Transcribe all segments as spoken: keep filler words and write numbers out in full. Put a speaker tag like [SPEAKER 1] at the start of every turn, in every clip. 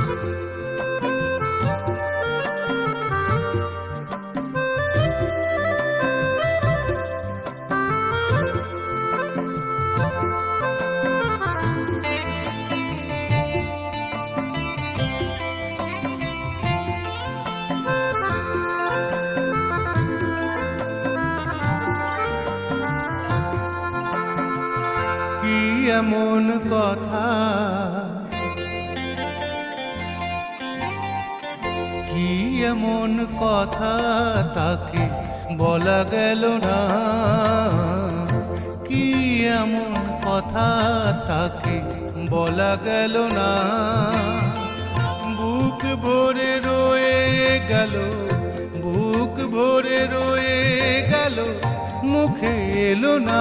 [SPEAKER 1] এমন কথা কি এমন কথা তাকে বলা গেল না, কি এমন কথা তাকে বলা গেল না। বুক ভরে রয়ে গেল, বুক ভরে রয়ে গেল, মুখে এলো না।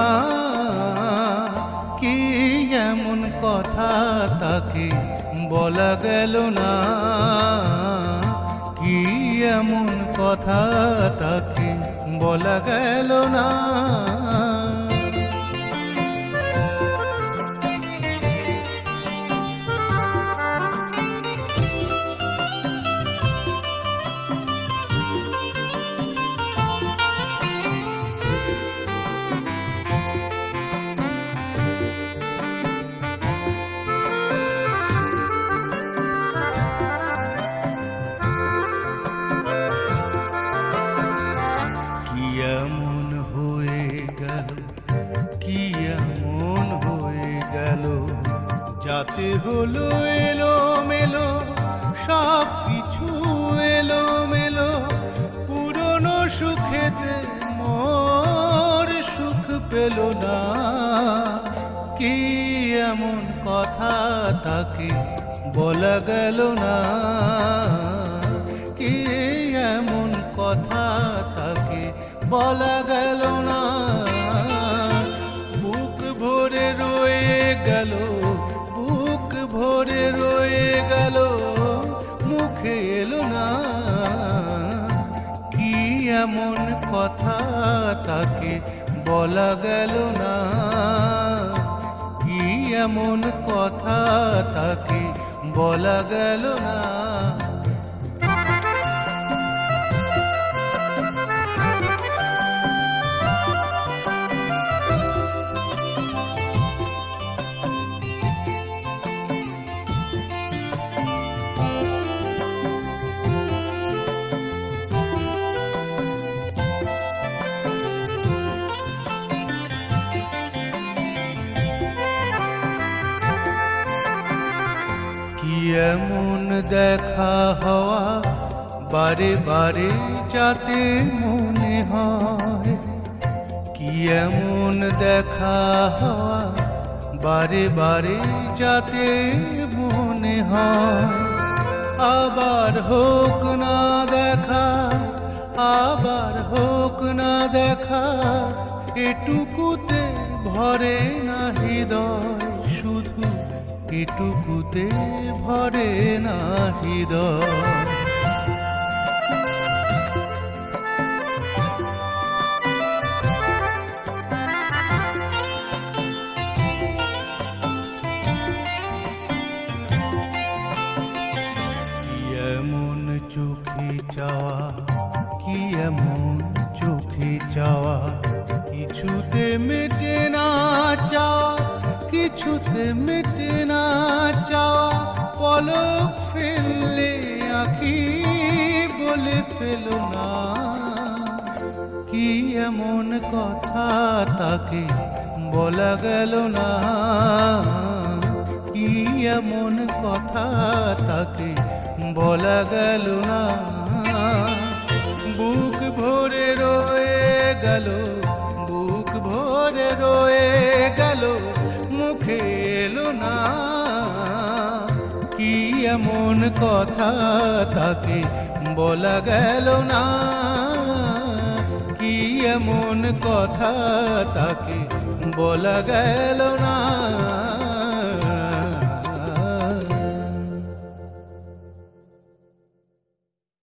[SPEAKER 1] কি এমন কথা তাকে বলা গেল না, কি এমন কথা তাকে বলা গেল না। এমন হয়ে গেল, কি এমন হয়ে গেল, যাতে হলো এলো মেলো, সব কিছু এলো মেলো। পুরনো সুখেতে মোর সুখ পেল না। কি এমন কথা তাকে বলা গেল না, কি এমন কথা তাকে বলা গেল না। বুক ভরে রয়ে গেল, বুক ভরে রয়ে গেল, মুখে এলো না। কি এমন কথা তাকে বলা গেল না, কি এমন কথা তাকে বলা গেল না। কি এমন দেখা হওয়া বারে বারে যাতে মনে হয়, কি এমন দেখা হওয়া বারে বারে যাতে মনে হয়। আবার হোক না দেখা, আবার হোক না দেখা, এটুকুতে ভরে না হৃদয়, শুধু এটুকুতে ভরে না হৃদয়। কি এমন চোখে চাওয়া, কি এমন চোখে চাওয়া, কিছুতে মেটে না চাওয়া, কিছুতে মেটে না চাওয়া। পলক ফেললে আঁখি বলে ফেল না। কি এমন কথা তাকে বলা গেল না, কি এমন কথা তাকে বলা গেল না। বুক ভরে রয়ে গেল, বুক ভরে রয়ে গেল, মুখে এলো না। কি এমন কথা তাকে বলা গেল না, কি এমন কথা তাকে বলা গেল না।